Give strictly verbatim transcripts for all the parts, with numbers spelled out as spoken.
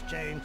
James.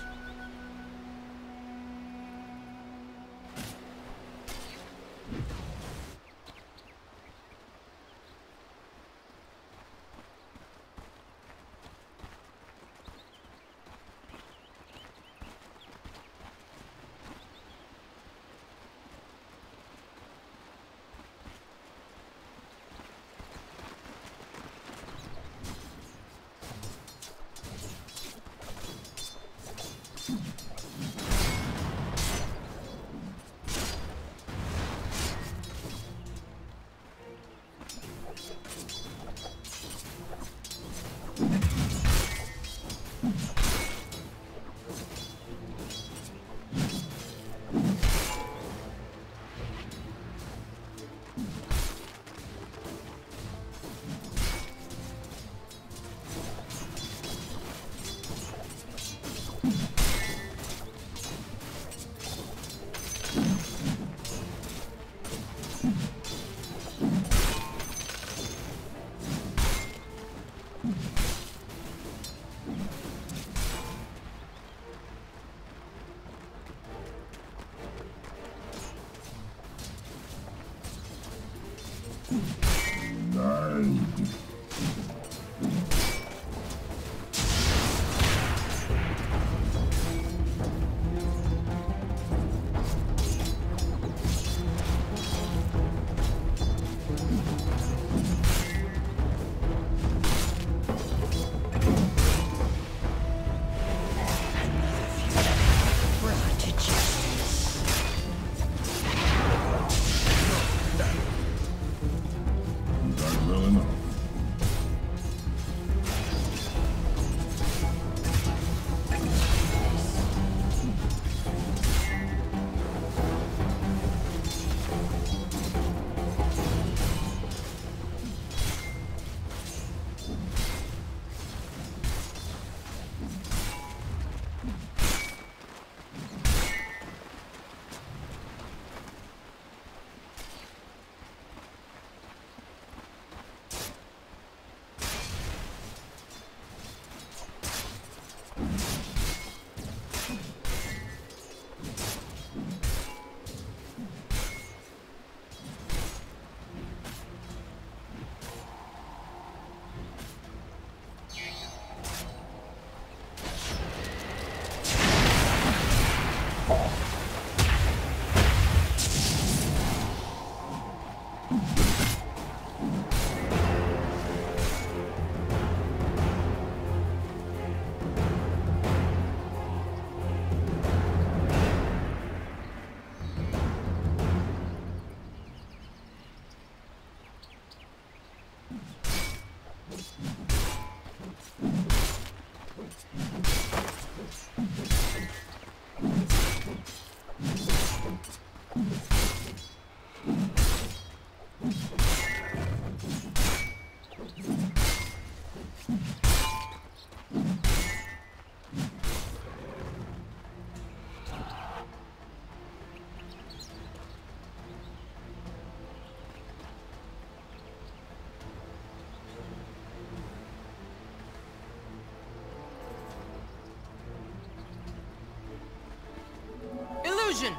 Illusion!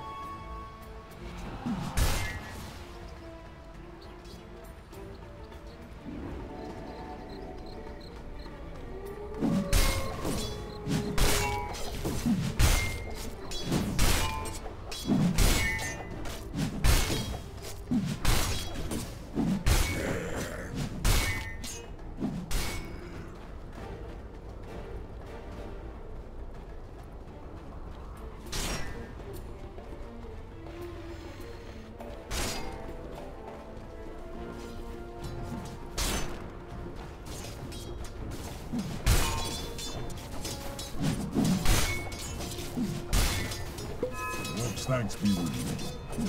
Thanks be with you.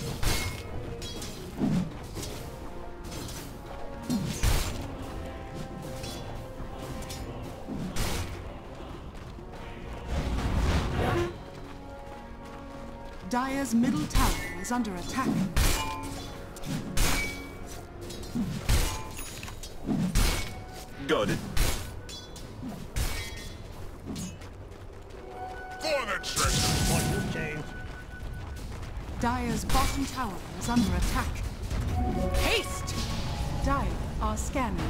Dire's middle tower is under attack. Got it. What will change? Dire's bottom tower is under attack. Haste! Dire are scanning.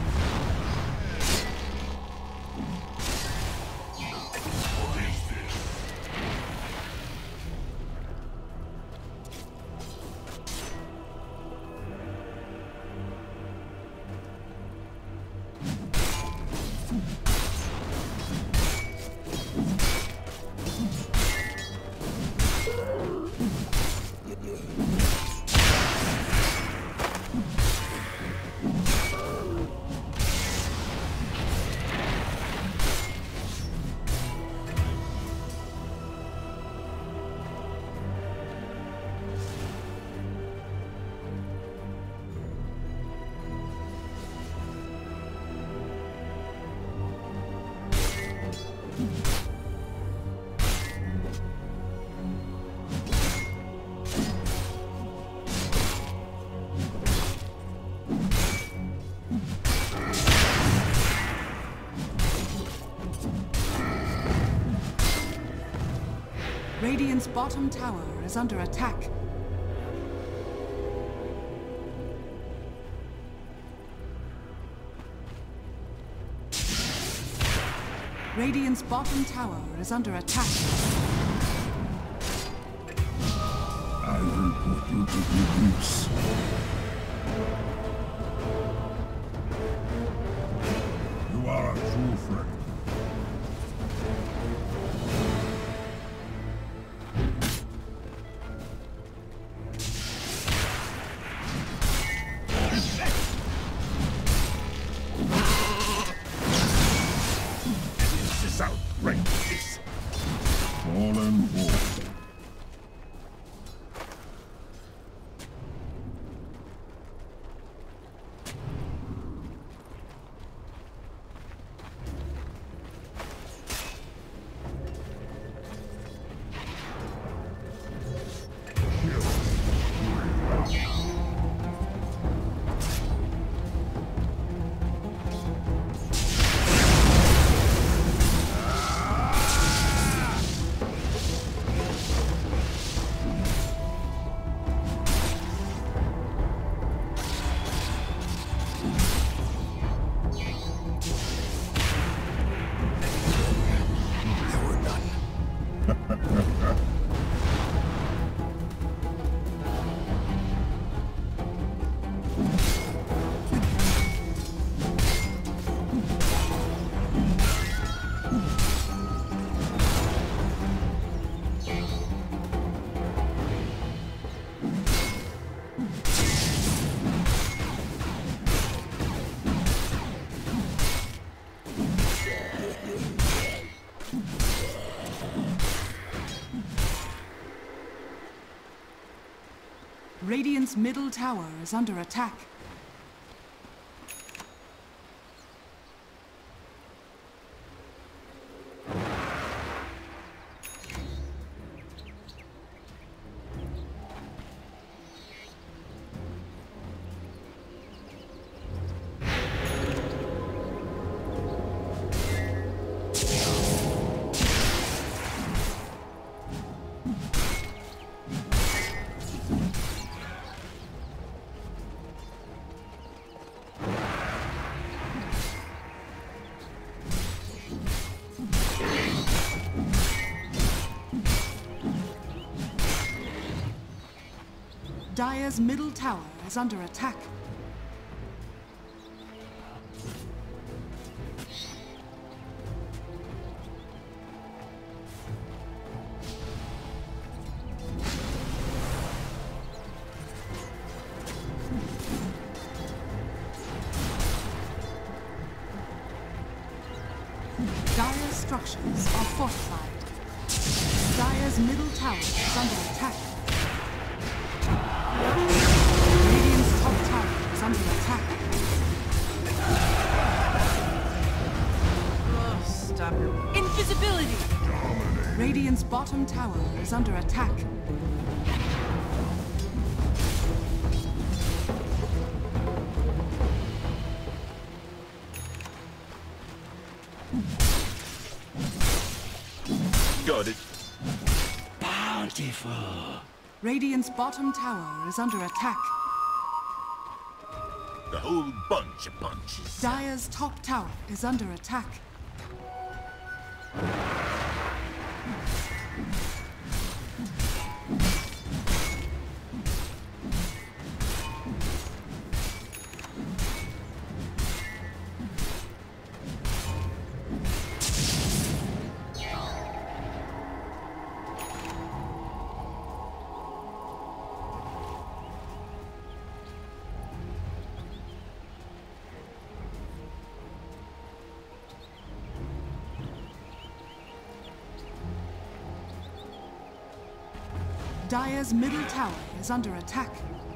Radiant's bottom tower is under attack. Radiant's bottom tower is under attack. I will put you to good use. You are a true friend. Outrageous. Fallen war. Radiant's middle tower is under attack. Dire's middle tower is under attack. Dire's structures are fortified. Dire's middle tower is under attack. Radiant's top tower is under attack. Oh, stop it. Invisibility! Radiant's bottom tower is under attack. Got it. Bountiful. Radiant's bottom tower is under attack. The whole bunch of punches. Dire's top tower is under attack. Dire's middle tower is under attack.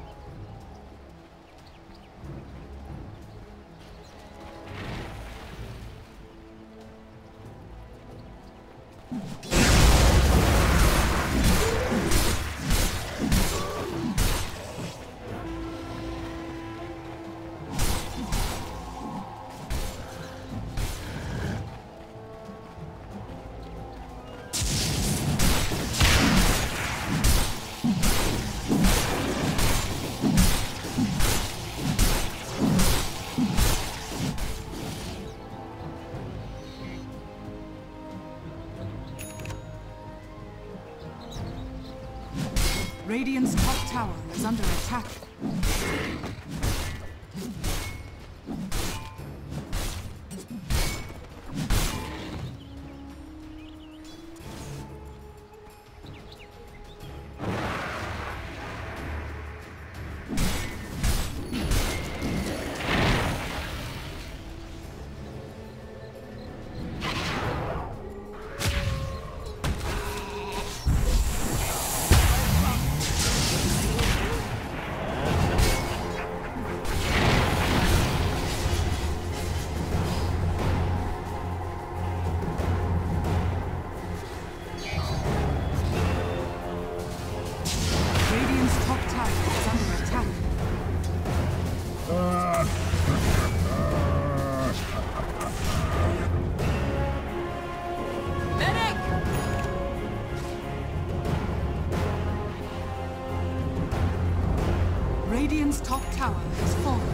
Radiant's top tower is under attack. Radiant's top tower has fallen.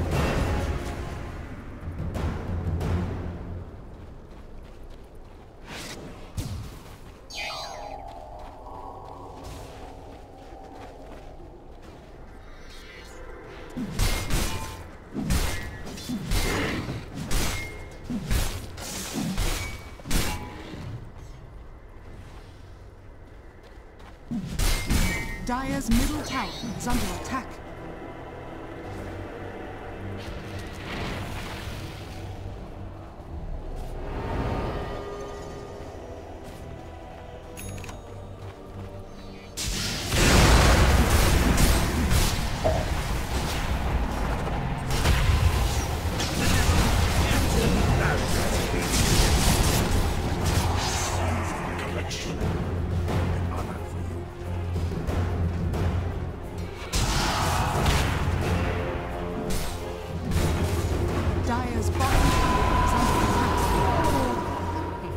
Dire's middle tower is under attack. Dire's bottom tower is under attack.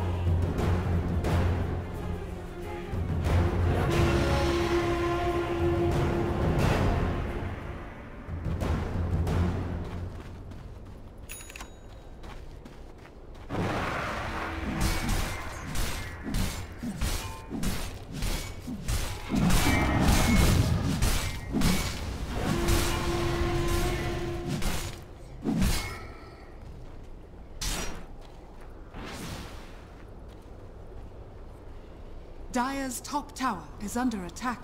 Dire's top tower is under attack.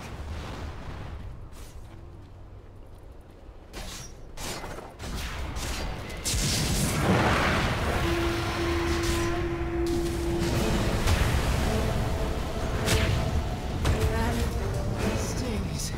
That stings.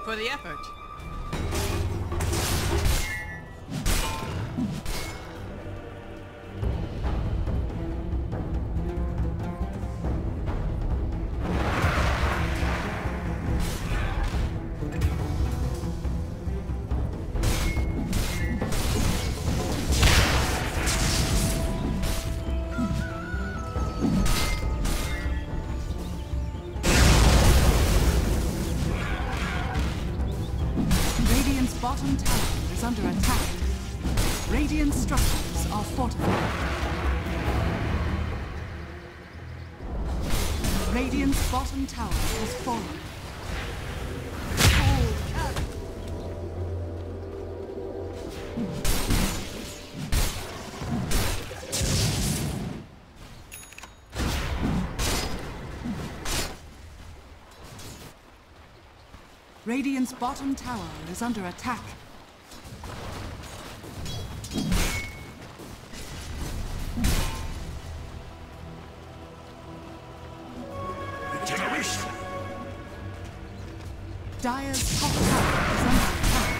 for the effort. Bottom tower is under attack. Radiant structures are fortified. Radiant's bottom tower has fallen. Radiant's bottom tower is under attack. Regeneration! Dire's top tower is under attack.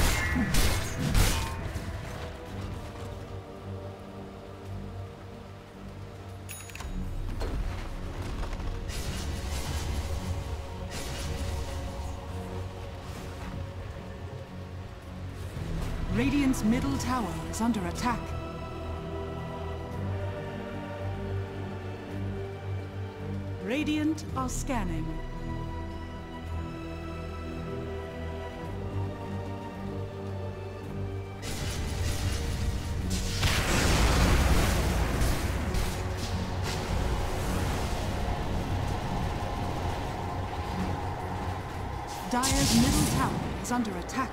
Radiant's middle tower is under attack. Radiant are scanning. Dire's middle tower is under attack.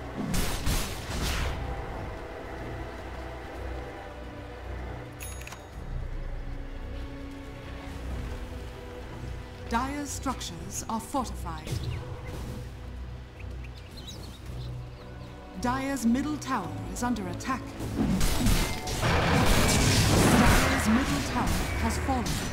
Dire's structures are fortified. Dire's middle tower is under attack. Dire's middle tower has fallen.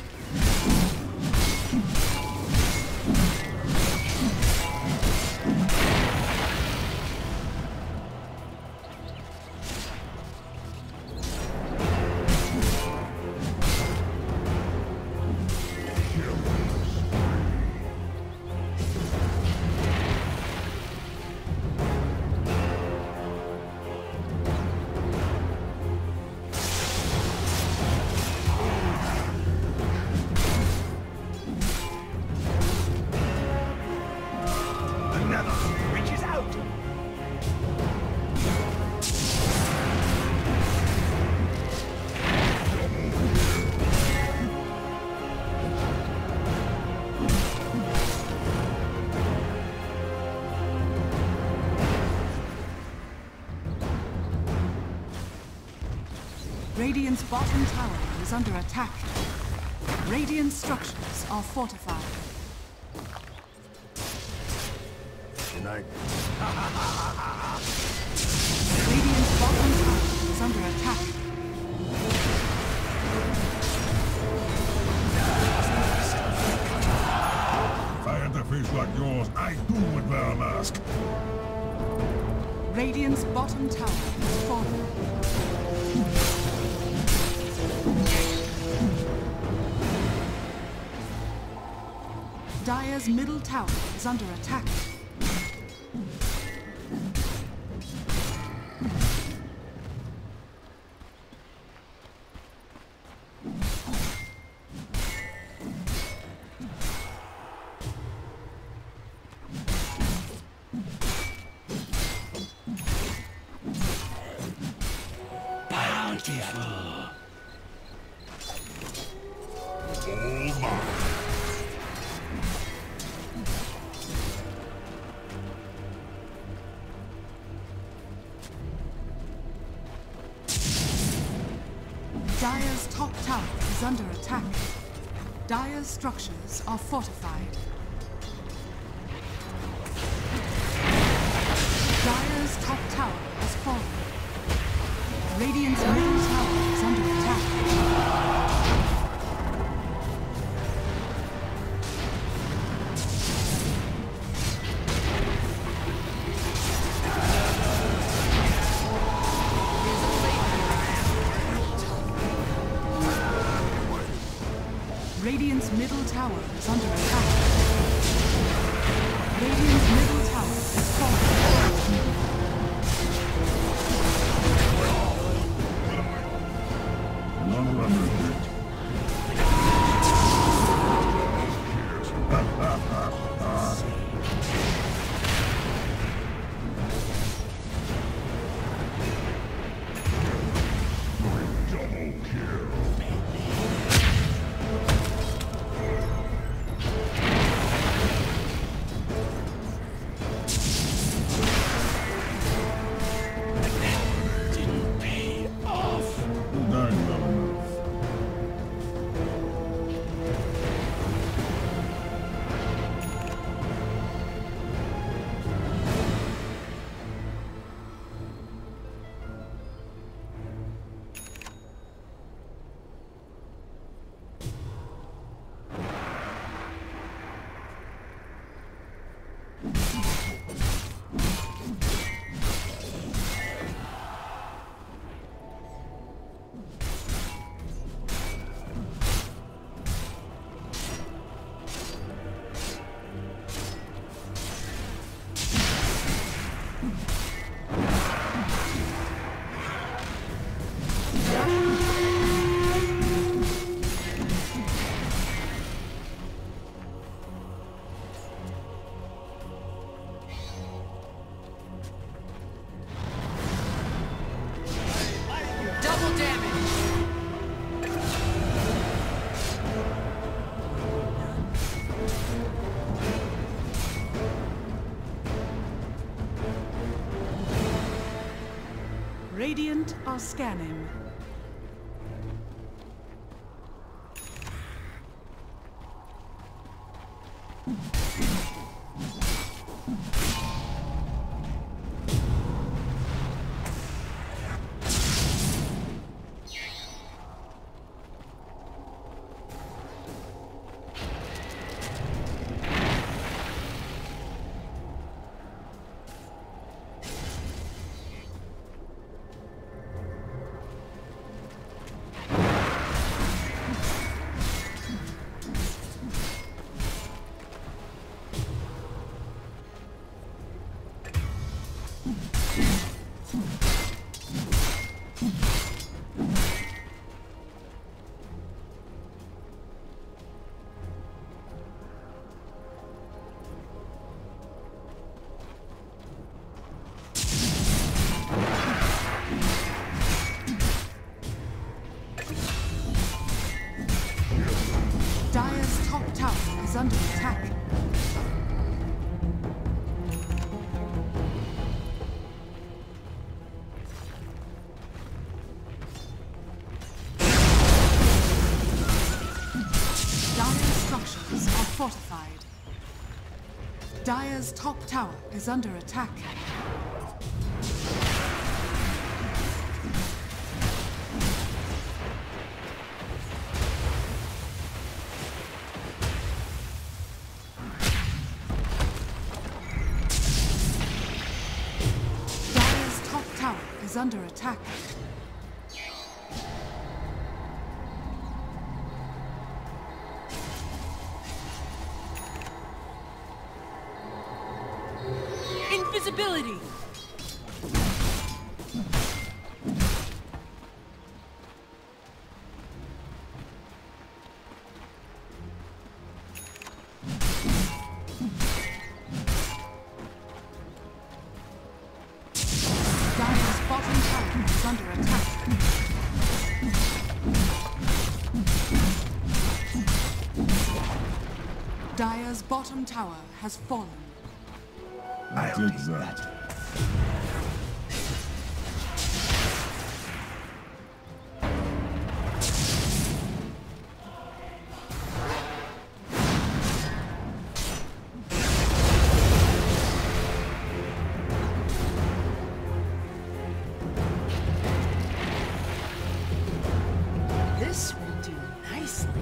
Radiant's bottom tower is under attack. Radiant structures are fortified. Good night. Radiant's bottom tower is under attack. If I had a face like yours, I too would wear a mask. Radiant's bottom tower has fallen. Dire's middle tower is under attack. Bountiful. All mine. Dire's top tower is under attack. Dire's structures are fortified. Dire's top tower has fallen. Radiant's middle tower is under attack. Radiant's middle tower is under attack. Radiant's middle tower is falling. Long run retreat. Radiant are scanning. Dire's top tower is under attack. Dire's structures are fortified. Dire's top tower is under attack. Is under attack. Invisibility! Under attack. Dire's bottom tower has fallen. I did that. This will do nicely.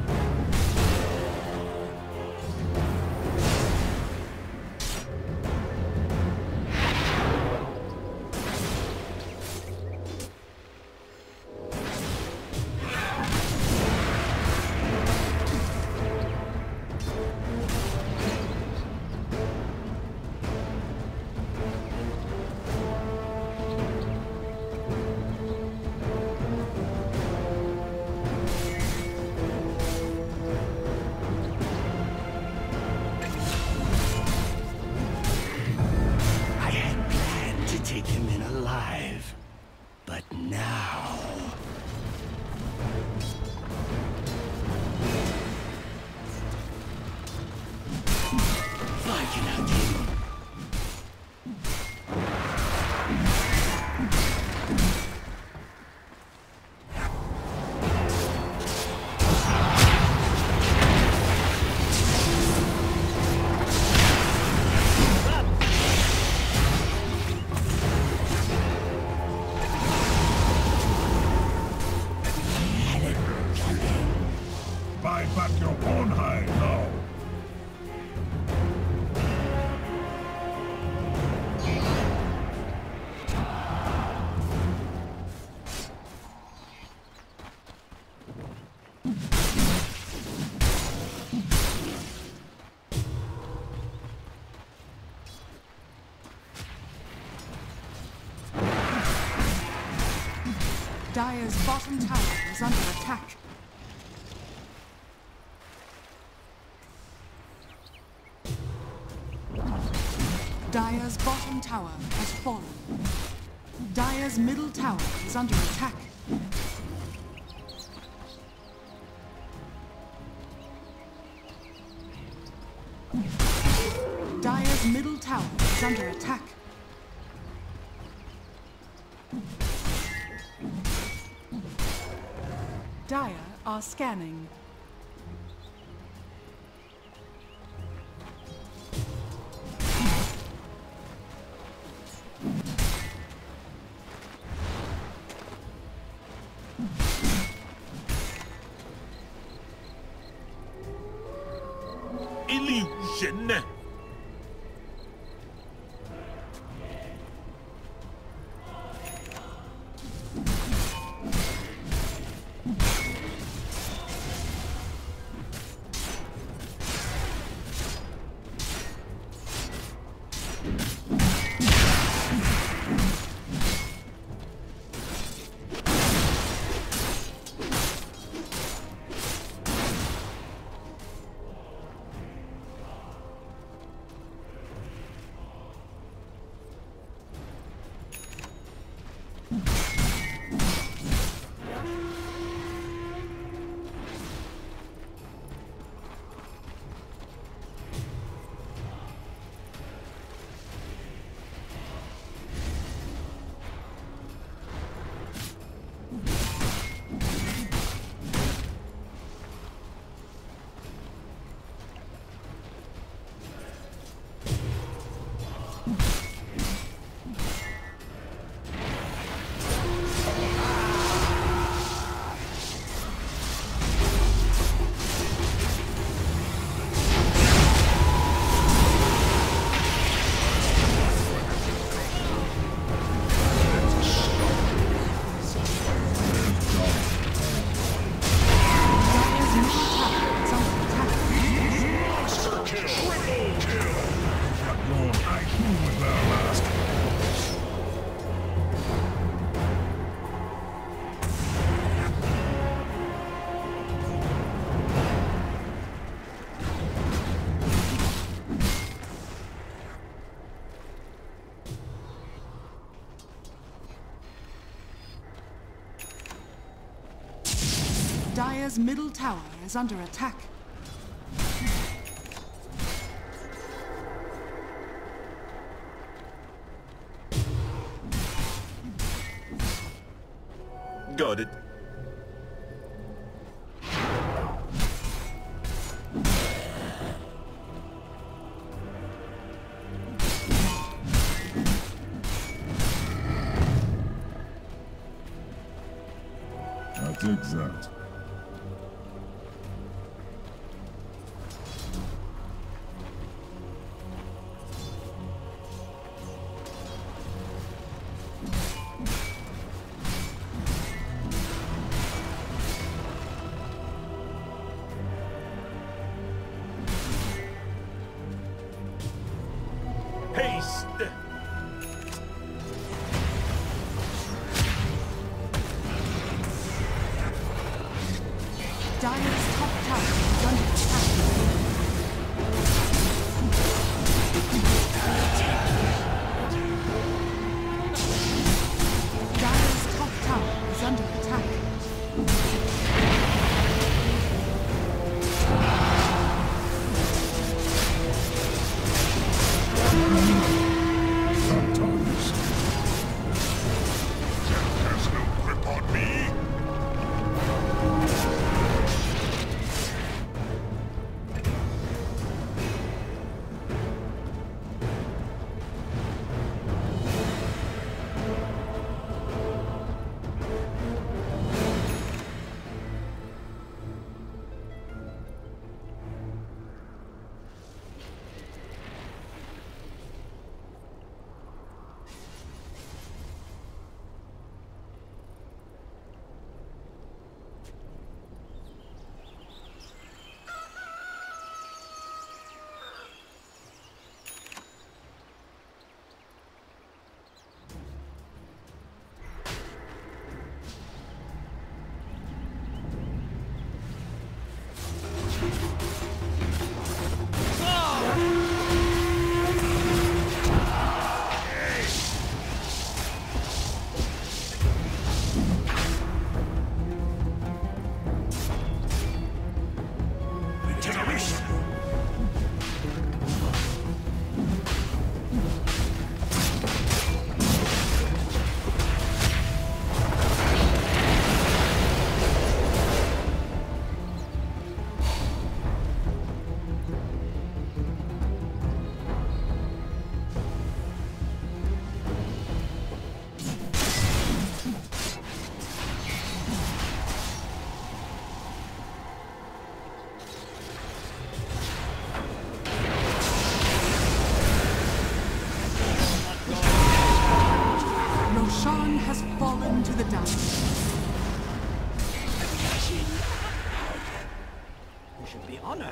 Buy back your own hide now. Dire's bottom tower is under attack. Dire's bottom tower has fallen. Dire's middle tower is under attack. Dire's middle tower is under attack. Dire are scanning. Illusion! Dire's middle tower is under attack. Got it. I'll take that. Haste! Dire's top tower is under attack. Dire's top tower is under attack. should be honored.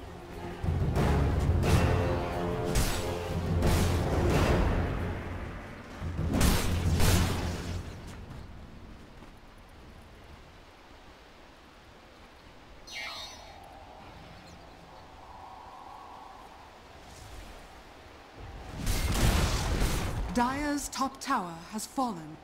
Dire's top tower has fallen.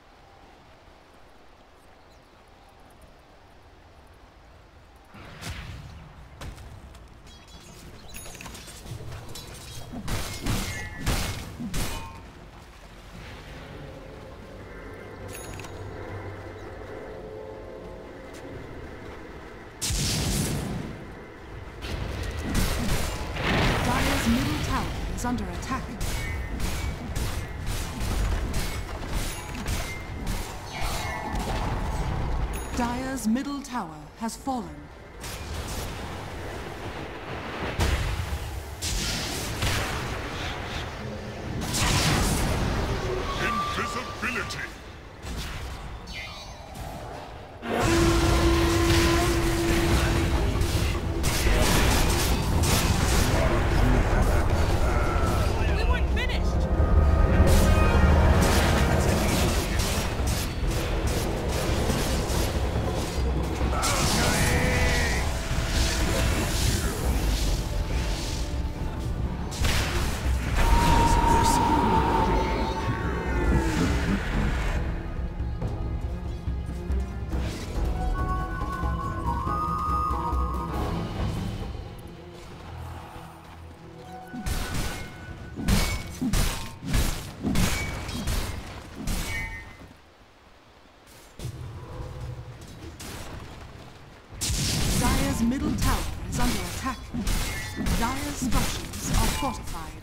Dire's middle tower is under attack. Dire's middle tower has fallen. Invisibility. We weren't finished! Dire's middle tower is under attack. Dire's structures are fortified.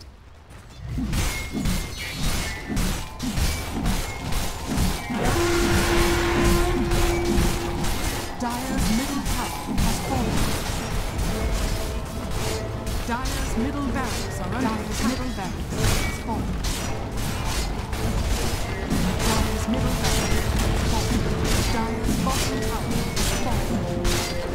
Dire's middle tower has fallen. Dire's middle barracks are under Dire's attack. middle barracks has fallen. Dire's middle barracks has fallen. Dire's bottom tower has fallen.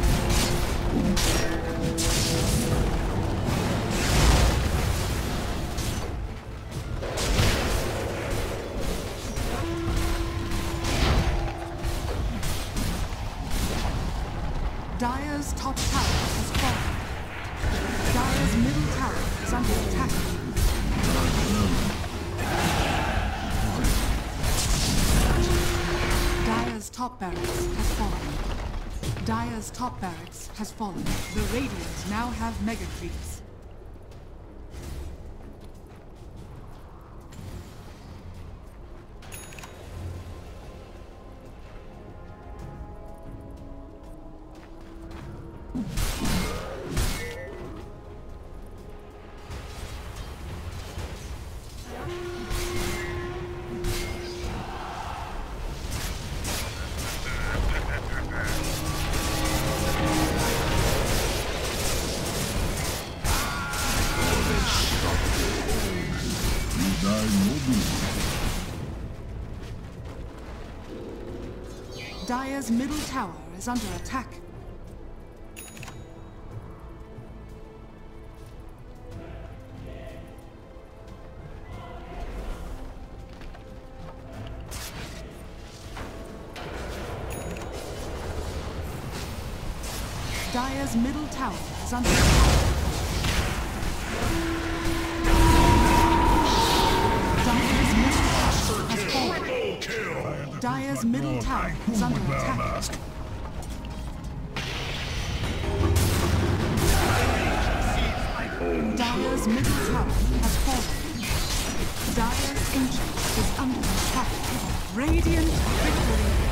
Dire's top tower has fallen. Dire's middle tower is under attack. Dire's top barracks has fallen. Dire's top barracks has fallen. The Radiant now have mega creeps. Dire's middle tower is under attack. Dire's middle tower is under attack. Dire's middle tower has fallen. Dire's middle tower is under attack. Dire's middle tower has fallen. Dire's ancient is under attack. Radiant victory.